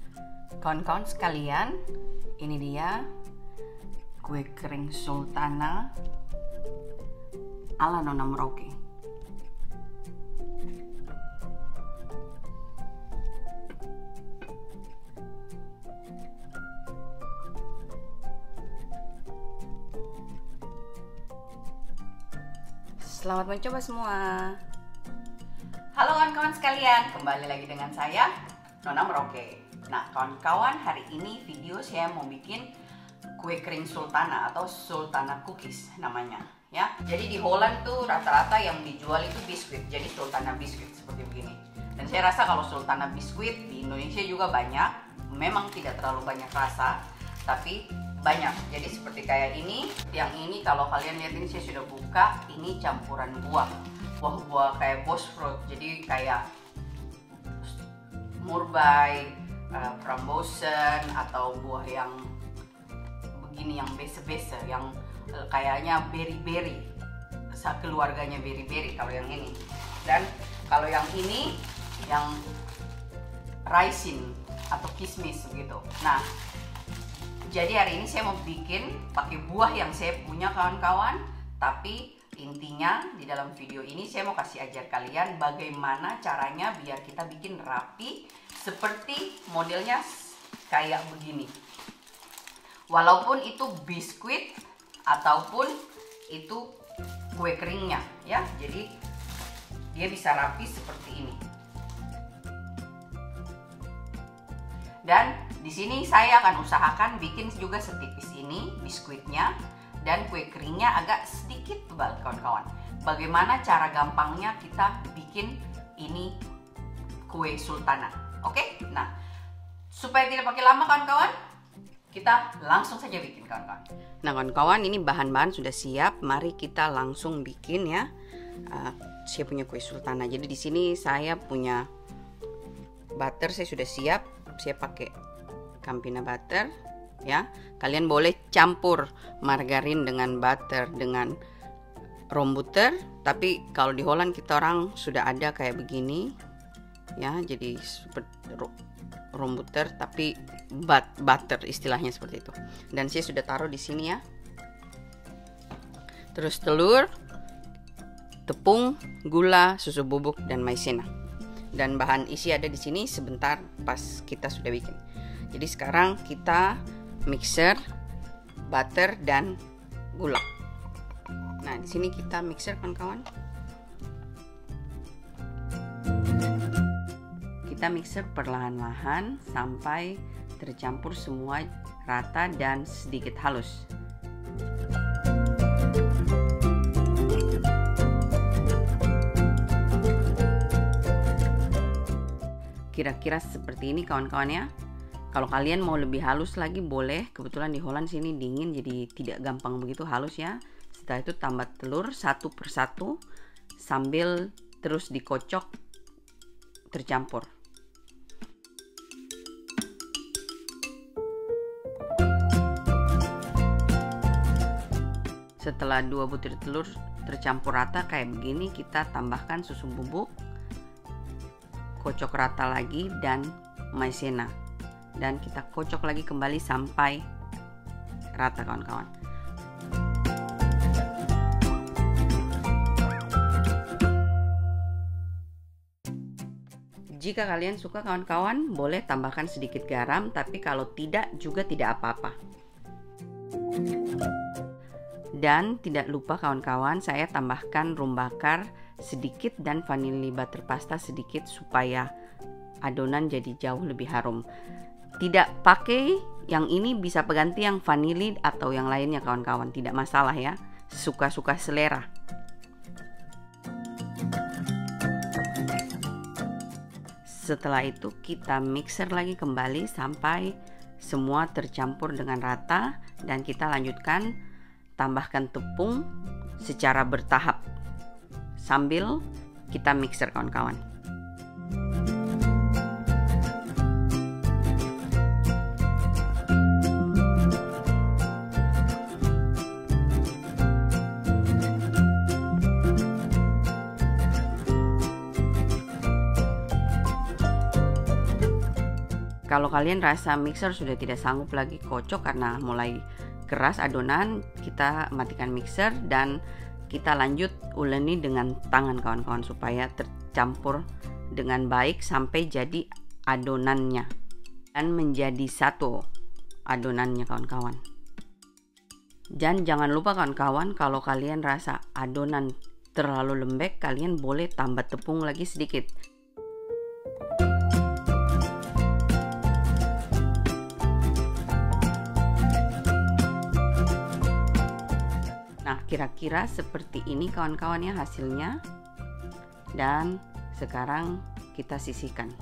Kawan-kawan sekalian, ini dia kue kering sultana ala Nona Merauke. Selamat mencoba semua. Halo kawan-kawan sekalian, kembali lagi dengan saya Nona Merauke. Nah kawan-kawan, hari ini video saya mau bikin kue kering sultana atau sultana cookies namanya ya. Jadi di Holland tuh rata-rata yang dijual itu biskuit, jadi sultana biskuit seperti begini. Dan saya rasa kalau sultana biskuit di Indonesia juga banyak, memang tidak terlalu banyak rasa, tapi banyak. Jadi seperti kayak ini, yang ini kalau kalian lihat ini saya sudah buka, ini campuran buah kayak Bosfruit, jadi kayak murbei, frambozen, atau buah yang begini yang bese-bese, yang kayaknya berry-berry, keluarganya berry-berry kalau yang ini. Dan kalau yang ini yang raisin atau kismis begitu. Nah jadi hari ini saya mau bikin pakai buah yang saya punya kawan-kawan, tapi intinya di dalam video ini saya mau kasih ajar kalian bagaimana caranya biar kita bikin rapi seperti modelnya kayak begini. Walaupun itu biskuit ataupun itu kue keringnya ya, jadi dia bisa rapi seperti ini. Dan di sini saya akan usahakan bikin juga setipis ini biskuitnya dan kue keringnya agak sedikit tebal kawan-kawan. Bagaimana cara gampangnya kita bikin ini kue sultana? Oke? Nah, supaya tidak pakai lama kawan-kawan, kita langsung saja bikin kawan-kawan. Nah kawan-kawan, ini bahan-bahan sudah siap. Mari kita langsung bikin ya. Saya punya kue sultana. Jadi di sini saya punya butter, saya sudah siap. Saya pakai Campina butter ya. Kalian boleh campur margarin dengan butter dengan rombuter, tapi kalau di Holland kita orang sudah ada kayak begini ya, jadi seperti rombuter tapi butter istilahnya seperti itu. Dan saya sudah taruh di sini ya. Terus telur, tepung, gula, susu bubuk dan maizena. Dan bahan isi ada di sini sebentar pas kita sudah bikin. Jadi sekarang kita mixer butter dan gula. Nah, di sini kita mixer kawan-kawan. Kita mixer perlahan-lahan sampai tercampur semua rata dan sedikit halus. Kira-kira seperti ini kawan-kawan ya. Kalau kalian mau lebih halus lagi boleh. Kebetulan di Holland sini dingin jadi tidak gampang begitu halus ya. Setelah itu tambah telur satu persatu sambil terus dikocok tercampur. Setelah 2 butir telur tercampur rata kayak begini, kita tambahkan susu bubuk, kocok rata lagi, dan maizena, dan kita kocok lagi kembali sampai rata kawan-kawan. Jika kalian suka kawan-kawan boleh tambahkan sedikit garam, tapi kalau tidak juga tidak apa-apa. Dan tidak lupa kawan-kawan, saya tambahkan rum bakar sedikit dan vanili butter pasta sedikit supaya adonan jadi jauh lebih harum. Tidak pakai yang ini, bisa pengganti yang vanili atau yang lainnya kawan-kawan, tidak masalah ya, suka-suka selera. Setelah itu kita mixer lagi kembali sampai semua tercampur dengan rata, dan kita lanjutkan tambahkan tepung secara bertahap sambil kita mixer kawan-kawan. Kalau kalian rasa mixer sudah tidak sanggup lagi kocok karena mulai keras adonan, kita matikan mixer dan kita lanjut uleni dengan tangan kawan-kawan supaya tercampur dengan baik sampai jadi adonannya dan menjadi satu adonannya kawan-kawan. Dan jangan lupa kawan-kawan, kalau kalian rasa adonan terlalu lembek, kalian boleh tambah tepung lagi sedikit. Nah, kira-kira seperti ini kawan-kawan ya hasilnya. Dan sekarang kita sisihkan.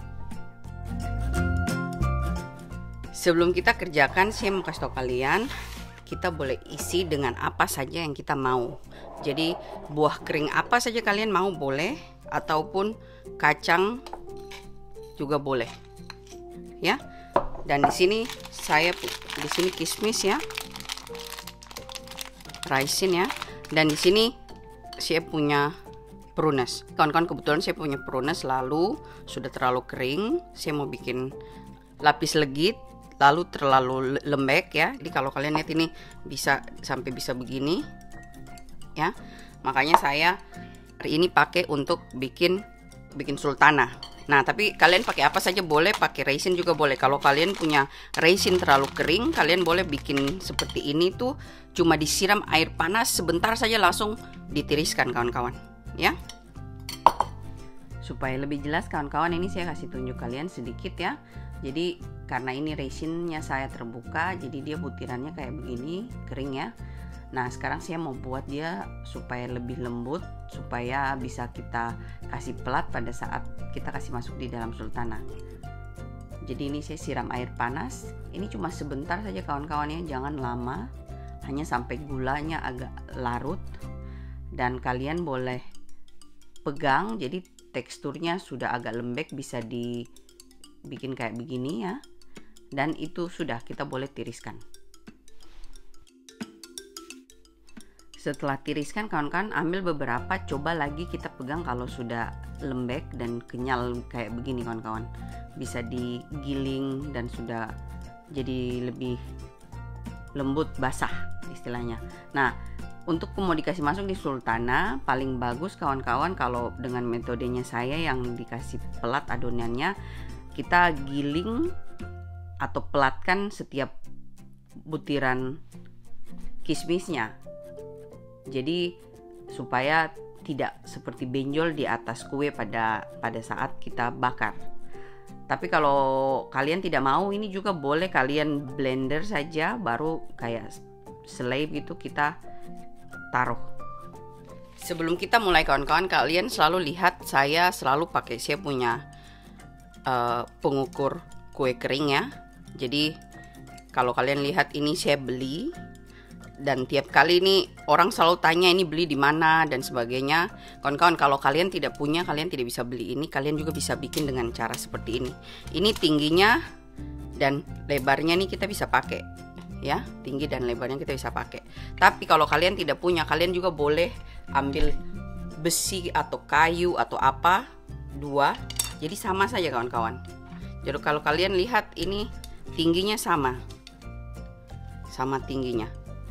Sebelum kita kerjakan, saya mau kasih tahu kalian, kita boleh isi dengan apa saja yang kita mau. Jadi buah kering apa saja kalian mau boleh, ataupun kacang juga boleh. Ya. Dan di sini kismis ya. Raisin ya, dan di sini saya punya prunes. Kawan-kawan, kebetulan saya punya prunes lalu sudah terlalu kering. Saya mau bikin lapis legit lalu terlalu lembek ya. Jadi kalau kalian lihat ini bisa begini ya. Makanya saya hari ini pakai untuk bikin sultana. Nah, tapi kalian pakai apa saja boleh, pakai raisin juga boleh. Kalau kalian punya raisin terlalu kering, kalian boleh bikin seperti ini tuh, cuma disiram air panas sebentar saja langsung ditiriskan kawan-kawan, ya. Supaya lebih jelas kawan-kawan, ini saya kasih tunjuk kalian sedikit ya. Jadi karena ini raisinnya saya terbuka, jadi dia butirannya kayak begini, kering ya. Nah, sekarang saya mau buat dia supaya lebih lembut, supaya bisa kita kasih pelat pada saat kita kasih masuk di dalam sultana. Jadi ini saya siram air panas. Ini cuma sebentar saja kawan-kawan ya, jangan lama. Hanya sampai gulanya agak larut. Dan kalian boleh pegang, jadi teksturnya sudah agak lembek, bisa dibikin kayak begini ya. Dan itu sudah, kita boleh tiriskan. Setelah tiriskan kawan-kawan, ambil beberapa, coba lagi kita pegang kalau sudah lembek dan kenyal kayak begini kawan-kawan. Bisa digiling dan sudah jadi lebih lembut, basah istilahnya. Nah, untuk mau dikasih masuk di sultana, paling bagus kawan-kawan kalau dengan metodenya saya yang dikasih pelat adonannya, kita giling atau pelatkan setiap butiran kismisnya. Jadi supaya tidak seperti benjol di atas kue pada saat kita bakar. Tapi kalau kalian tidak mau, ini juga boleh kalian blender saja, baru kayak selai gitu kita taruh. Sebelum kita mulai kawan-kawan, kalian selalu lihat saya punya pengukur kue kering ya. Jadi kalau kalian lihat ini saya beli. Dan tiap kali ini orang selalu tanya ini beli di mana dan sebagainya. Kawan-kawan, kalau kalian tidak punya, kalian tidak bisa beli ini, kalian juga bisa bikin dengan cara seperti ini. Ini tingginya dan lebarnya nih kita bisa pakai ya, tinggi dan lebarnya kita bisa pakai. Tapi kalau kalian tidak punya, kalian juga boleh ambil besi atau kayu atau apa, dua. Jadi sama saja kawan-kawan. Jadi kalau kalian lihat ini tingginya sama tingginya.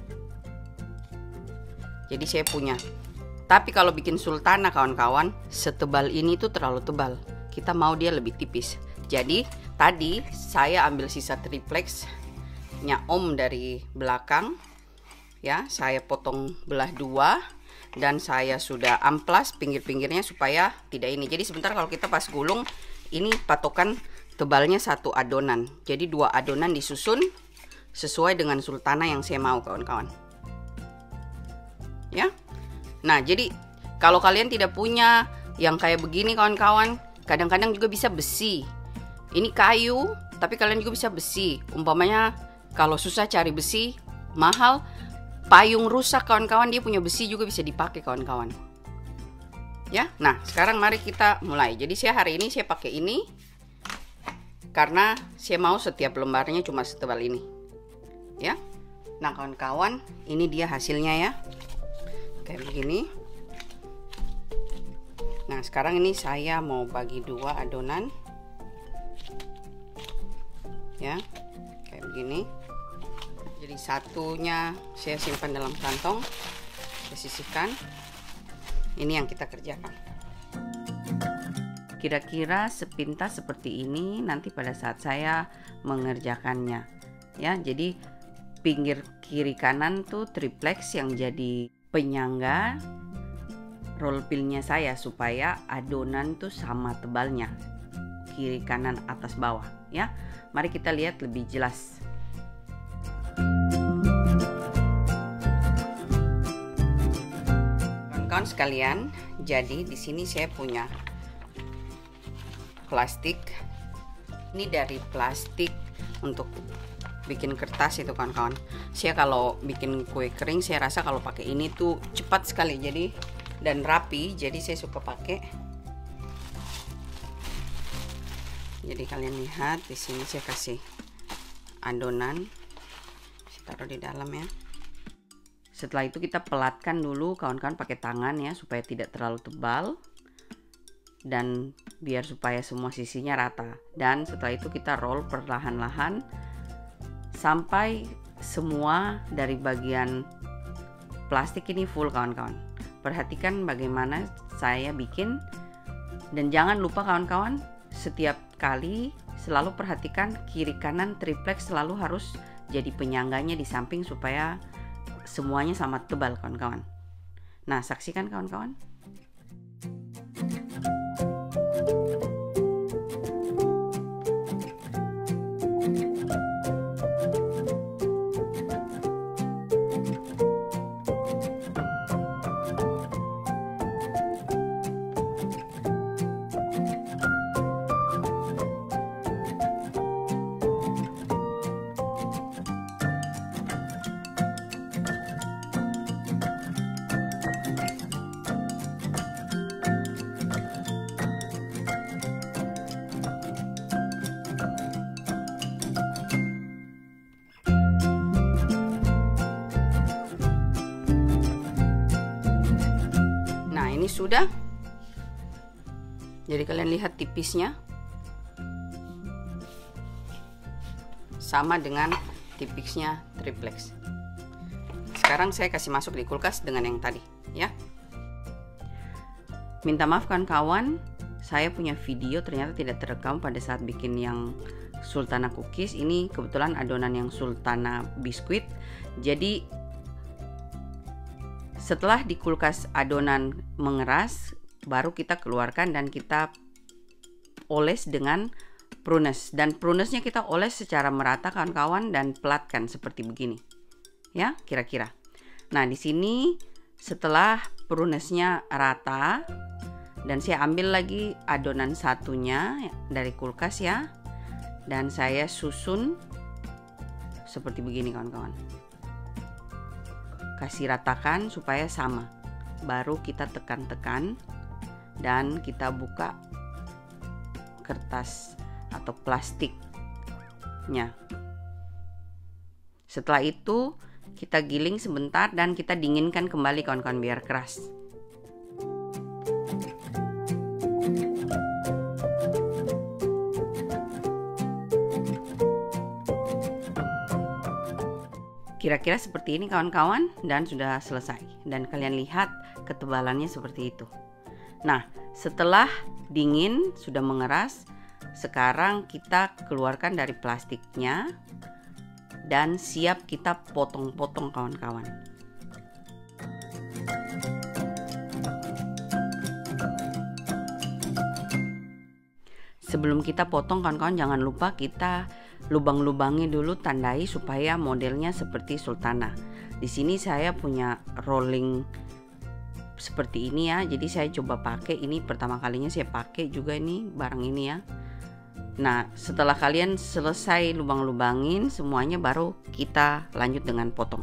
Jadi saya punya. Tapi kalau bikin sultana kawan-kawan, setebal ini tuh terlalu tebal. Kita mau dia lebih tipis. Jadi tadi saya ambil sisa triplexnya om dari belakang. Ya, saya potong belah dua. Dan saya sudah amplas pinggir-pinggirnya supaya tidak ini. Jadi sebentar kalau kita pas gulung, ini patokan tebalnya satu adonan. Jadi dua adonan disusun sesuai dengan sultana yang saya mau kawan-kawan. Ya. Nah, jadi kalau kalian tidak punya yang kayak begini kawan-kawan, kadang-kadang juga bisa besi. Ini kayu, tapi kalian juga bisa besi. Umpamanya kalau susah cari besi, mahal, payung rusak kawan-kawan, dia punya besi juga bisa dipakai kawan-kawan. Ya. Nah, sekarang mari kita mulai. Jadi hari ini saya pakai ini karena saya mau setiap lembarnya cuma setebal ini. Ya. Nah, kawan-kawan, ini dia hasilnya ya. Kayak begini. Nah, sekarang ini saya mau bagi dua adonan. ya, kayak begini. Jadi satunya saya simpan dalam kantong, saya sisihkan. Ini yang kita kerjakan. Kira-kira sepintas seperti ini nanti pada saat saya mengerjakannya, ya. Jadi pinggir kiri kanan tuh triplex yang jadi penyangga roll pillnya saya supaya adonan tuh sama tebalnya, kiri kanan atas bawah, ya. Mari kita lihat lebih jelas. Kawan-kawan sekalian, jadi di sini saya punya plastik. Ini dari plastik untuk bikin kertas itu kawan-kawan. Saya kalau bikin kue kering saya rasa kalau pakai ini tuh cepat sekali jadi dan rapi, jadi saya suka pakai. Jadi kalian lihat di sini saya kasih adonan, saya taruh di dalam ya. Setelah itu kita pelatkan dulu kawan-kawan pakai tangan ya, supaya tidak terlalu tebal dan biar supaya semua sisinya rata. Dan setelah itu kita roll perlahan-lahan sampai semua dari bagian plastik ini full kawan-kawan. Perhatikan bagaimana saya bikin, dan jangan lupa kawan-kawan, setiap kali selalu perhatikan kiri kanan triplex selalu harus jadi penyangganya di samping supaya semuanya sama tebal kawan-kawan. Nah, saksikan kawan-kawan. Ini sudah. Jadi kalian lihat tipisnya sama dengan tipisnya triplex. Sekarang saya kasih masuk di kulkas dengan yang tadi ya. Minta maaf kawan-kawan, saya punya video ternyata tidak terekam pada saat bikin yang sultana cookies. Ini kebetulan adonan yang sultana biskuit. Jadi setelah di kulkas adonan mengeras, baru kita keluarkan dan kita oles dengan prunus. Dan prunusnya kita oles secara merata kawan-kawan dan pelatkan seperti begini. Ya, kira-kira. Nah, di sini setelah prunusnya rata dan saya ambil lagi adonan satunya dari kulkas ya. Dan saya susun seperti begini kawan-kawan. Kasih ratakan supaya sama, baru kita tekan-tekan dan kita buka kertas atau plastiknya. Setelah itu kita giling sebentar dan kita dinginkan kembali kawan-kawan biar keras. Kira-kira seperti ini kawan-kawan, dan sudah selesai. Dan kalian lihat ketebalannya seperti itu. Nah, setelah dingin sudah mengeras, sekarang kita keluarkan dari plastiknya dan siap kita potong-potong kawan-kawan. Sebelum kita potong kawan-kawan, jangan lupa kita lubang-lubangi dulu, tandai supaya modelnya seperti sultana. Di sini saya punya rolling seperti ini ya. Jadi saya coba pakai ini pertama kalinya, saya pakai juga ini barang ini ya. Nah, setelah kalian selesai lubang-lubangin semuanya, baru kita lanjut dengan potong.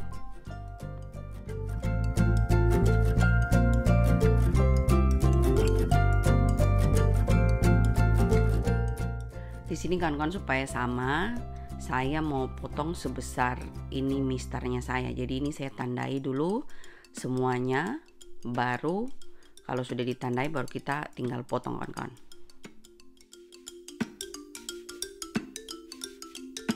Di sini kawan-kawan supaya sama, saya mau potong sebesar ini misternya saya. Jadi ini saya tandai dulu semuanya, baru kalau sudah ditandai baru kita tinggal potong kawan-kawan.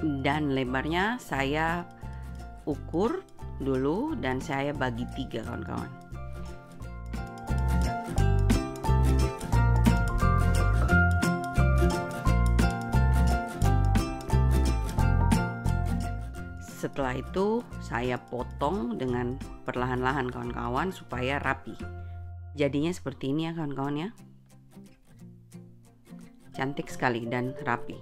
Dan lebarnya saya ukur dulu dan saya bagi 3 kawan-kawan. Setelah itu saya potong dengan perlahan-lahan kawan-kawan supaya rapi. Jadinya seperti ini ya kawan-kawan ya. Cantik sekali dan rapi.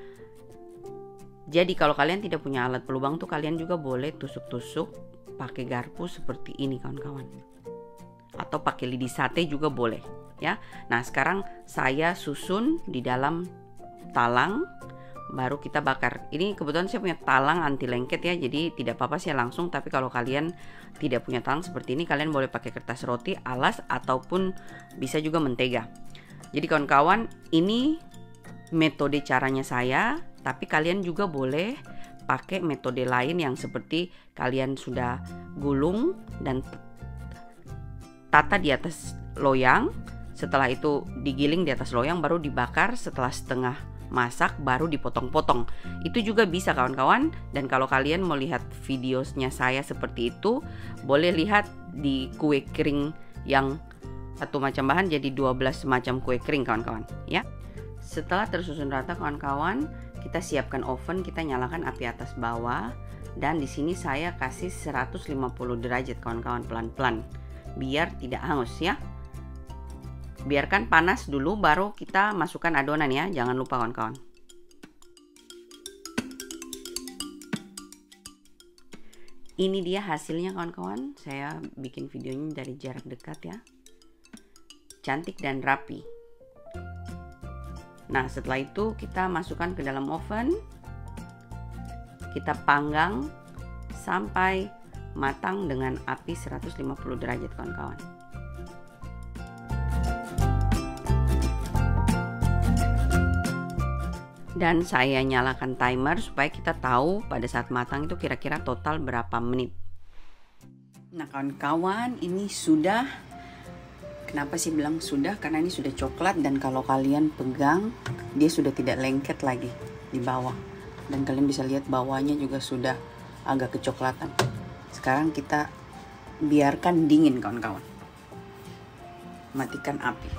Jadi kalau kalian tidak punya alat pelubang tuh kalian juga boleh tusuk-tusuk pakai garpu seperti ini kawan-kawan. Atau pakai lidi sate juga boleh ya. Nah, sekarang saya susun di dalam talang, baru kita bakar. Ini kebetulan saya punya talang anti lengket ya, jadi tidak apa-apa saya langsung. Tapi kalau kalian tidak punya talang seperti ini, kalian boleh pakai kertas roti, alas, ataupun bisa juga mentega. Jadi kawan-kawan, ini metode caranya saya, tapi kalian juga boleh pakai metode lain yang seperti kalian sudah gulung dan tata di atas loyang. Setelah itu digiling di atas loyang, baru dibakar. Setelah setengah masak baru dipotong-potong. Itu juga bisa kawan-kawan. Dan kalau kalian mau lihat videonya saya seperti itu, boleh lihat di kue kering yang satu macam bahan jadi 12 macam kue kering kawan-kawan ya. Setelah tersusun rata kawan-kawan, kita siapkan oven, kita nyalakan api atas bawah, dan di sini saya kasih 150 derajat kawan-kawan, pelan-pelan biar tidak hangus ya. Biarkan panas dulu baru kita masukkan adonan ya, jangan lupa kawan-kawan. Ini dia hasilnya kawan-kawan. Saya bikin videonya dari jarak dekat ya. Cantik dan rapi. Nah, setelah itu kita masukkan ke dalam oven. Kita panggang sampai matang dengan api 150 derajat kawan-kawan. Dan saya nyalakan timer supaya kita tahu pada saat matang itu kira-kira total berapa menit. Nah kawan-kawan, ini sudah. Kenapa sih bilang sudah? Karena ini sudah coklat dan kalau kalian pegang dia sudah tidak lengket lagi di bawah. Dan kalian bisa lihat bawahnya juga sudah agak kecoklatan. Sekarang kita biarkan dingin kawan-kawan. Matikan api.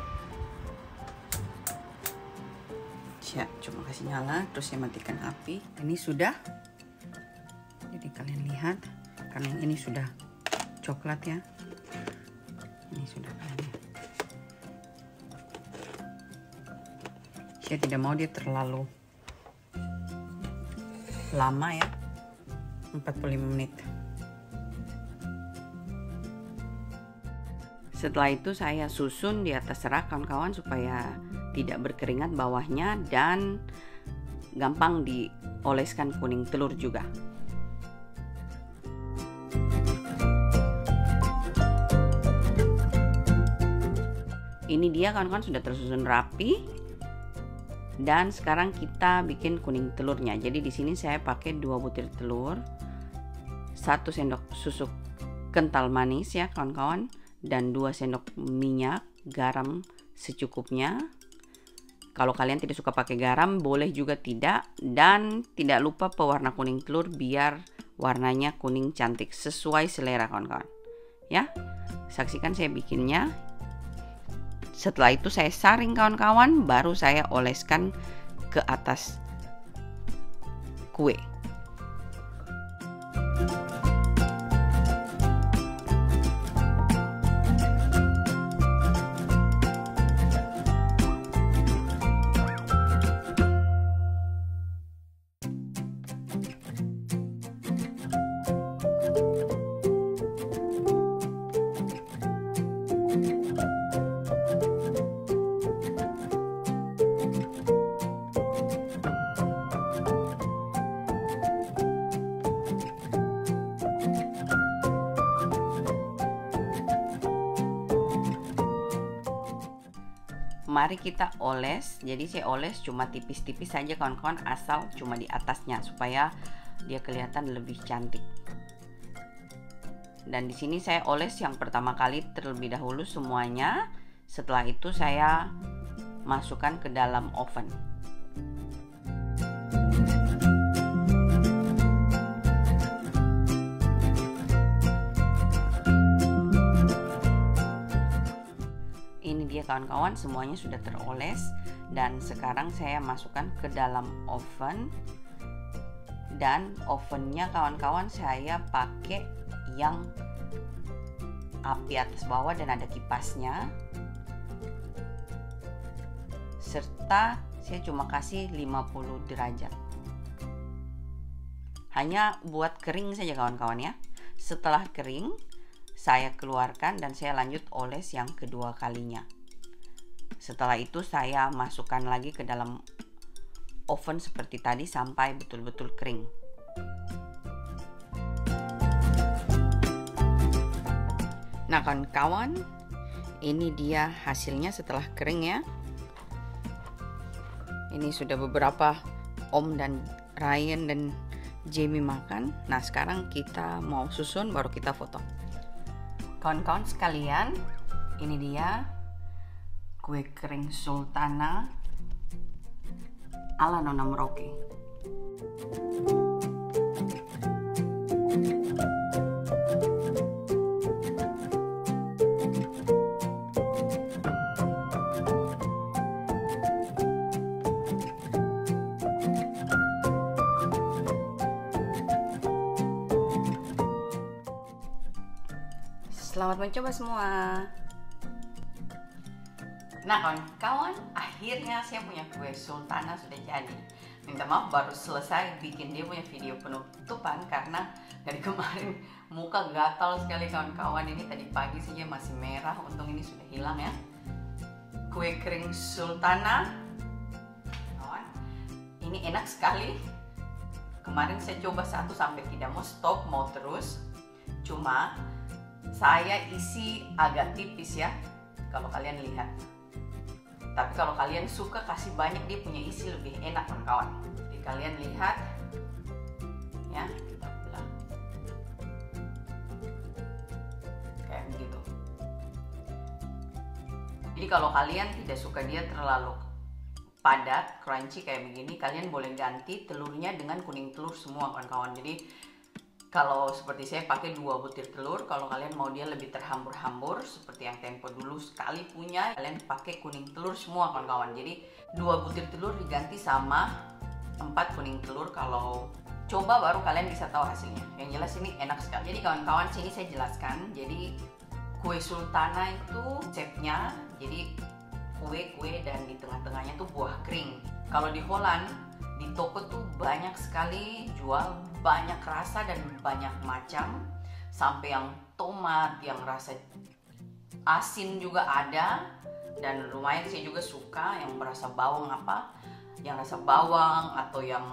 Ya, cuma kasih nyala terus saya matikan api. Ini sudah. Jadi kalian lihat karena ini sudah coklat ya. Ini sudah kalian lihat. Saya tidak mau dia terlalu lama ya, 45 menit. Setelah itu saya susun di atas rak kawan-kawan supaya tidak berkeringat bawahnya dan gampang dioleskan kuning telur juga. Ini dia kawan-kawan sudah tersusun rapi. Dan sekarang kita bikin kuning telurnya. Jadi di sini saya pakai 2 butir telur, 1 sendok susu kental manis ya kawan-kawan, dan 2 sendok minyak, garam secukupnya. Kalau kalian tidak suka pakai garam, boleh juga tidak. Dan tidak lupa pewarna kuning telur biar warnanya kuning cantik sesuai selera kawan-kawan. Ya, saksikan saya bikinnya. Setelah itu saya saring kawan-kawan, baru saya oleskan ke atas kue. Mari kita oles. Jadi saya oles cuma tipis-tipis saja kawan-kawan, asal cuma di atasnya supaya dia kelihatan lebih cantik. Dan di sini saya oles yang pertama kali terlebih dahulu semuanya. Setelah itu saya masukkan ke dalam oven. kawan-kawan semuanya sudah teroles, dan sekarang saya masukkan ke dalam oven. Dan ovennya kawan-kawan saya pakai yang api atas bawah dan ada kipasnya, serta saya cuma kasih 50 derajat, hanya buat kering saja kawan-kawan ya. Setelah kering saya keluarkan dan saya lanjut oles yang kedua kalinya. Setelah itu saya masukkan lagi ke dalam oven seperti tadi sampai betul-betul kering. Nah kawan-kawan, ini dia hasilnya setelah kering ya. Ini sudah beberapa Om dan Ryan dan Jamie makan. Nah sekarang kita mau susun baru kita foto. Kawan-kawan sekalian, ini dia kue kering sultana ala Nona Merauke. Selamat mencoba semua. Nah kawan-kawan, akhirnya saya punya kue sultana sudah jadi. Minta maaf baru selesai bikin dia punya video penutupan karena dari kemarin muka gatal sekali kawan-kawan. Ini tadi pagi saja masih merah, untung ini sudah hilang ya. Kue kering sultana, kawan, ini enak sekali. Kemarin saya coba satu sampai tidak mau stop, mau terus. Cuma saya isi agak tipis ya, kalau kalian lihat. Tapi kalau kalian suka kasih banyak, dia punya isi lebih enak kawan-kawan. Jadi kalian lihat ya, kita belah kayak begitu. Jadi kalau kalian tidak suka dia terlalu padat, crunchy kayak begini, kalian boleh ganti telurnya dengan kuning telur semua kawan-kawan. Jadi kalau seperti saya pakai 2 butir telur. Kalau kalian mau dia lebih terhambur-hambur seperti yang Tempo dulu sekali punya, kalian pakai kuning telur semua kawan-kawan. Jadi 2 butir telur diganti sama 4 kuning telur. Kalau coba baru kalian bisa tahu hasilnya. Yang jelas ini enak sekali. Jadi kawan-kawan, sini saya jelaskan. Jadi kue sultana itu shape-nya jadi kue-kue dan di tengah-tengahnya tuh buah kering. Kalau di Holland di toko tuh banyak sekali jual banyak rasa dan banyak macam, sampai yang tomat, yang rasa asin juga ada, dan lumayan saya juga suka yang berasa bawang yang rasa bawang atau yang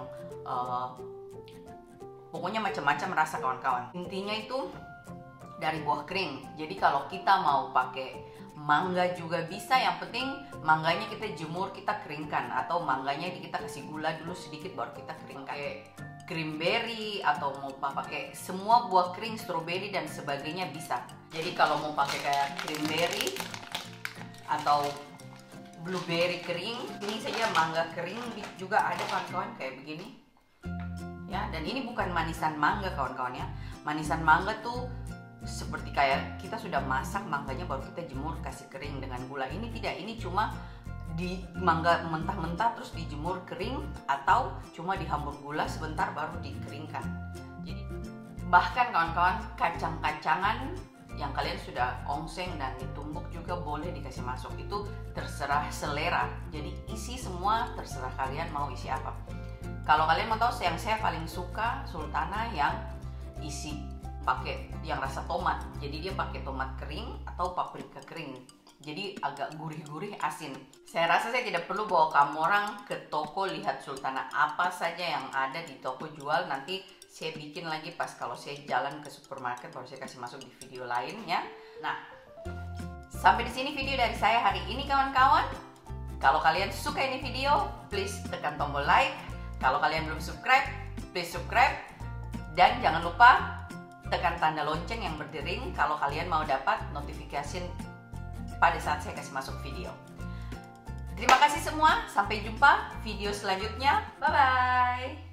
pokoknya macam-macam rasa kawan-kawan. Intinya itu dari buah kering. Jadi kalau kita mau pakai mangga juga bisa, yang penting mangganya kita jemur, kita keringkan, atau mangganya kita kasih gula dulu sedikit baru kita keringkan. Kayak cranberry atau mau pakai semua buah kering, stroberi dan sebagainya bisa. Jadi kalau mau pakai kayak cranberry atau blueberry kering, ini saja mangga kering juga ada kawan-kawan kayak begini. Ya, dan ini bukan manisan mangga kawan-kawan ya. Manisan mangga tuh seperti kayak kita sudah masak mangganya baru kita jemur kasih kering dengan gula. Ini tidak, ini cuma di mangga mentah-mentah terus dijemur kering atau cuma dihambur gula sebentar baru dikeringkan. Jadi bahkan kawan-kawan kacang-kacangan yang kalian sudah ongseng dan ditumbuk juga boleh dikasih masuk, itu terserah selera. Jadi isi semua terserah kalian mau isi apa. Kalau kalian mau tahu, yang saya paling suka sultana yang isi pakai yang rasa tomat. Jadi dia pakai tomat kering atau paprika kering. Jadi agak gurih-gurih asin. Saya rasa saya tidak perlu bawa kamu orang ke toko lihat sultana apa saja yang ada di toko jual. Nanti saya bikin lagi pas kalau saya jalan ke supermarket, baru saya kasih masuk di video lain ya. Nah, sampai di sini video dari saya hari ini kawan-kawan. Kalau kalian suka ini video, please tekan tombol like. Kalau kalian belum subscribe, please subscribe. Dan jangan lupa tekan tanda lonceng yang berdering kalau kalian mau dapat notifikasi pada saat saya kasih masuk video. Terima kasih semua, sampai jumpa video selanjutnya. Bye-bye.